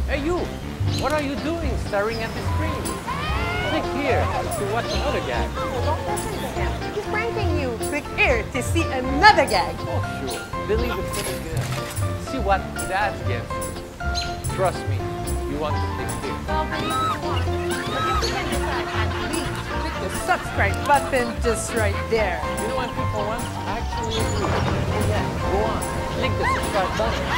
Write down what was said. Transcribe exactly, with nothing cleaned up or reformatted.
Hey you! What are you doing staring at the screen? Click here to watch another gag. Oh, don't listen to him. He's pranking you. Click here to see another gag. Oh sure, believe it's gonna good. See what that gets you. Trust me, you want to click here. Well, believe what you want. But if you can decide, at least click the subscribe button just right there. You know what people want? Actually agree. Oh yeah, go on. Click the subscribe button.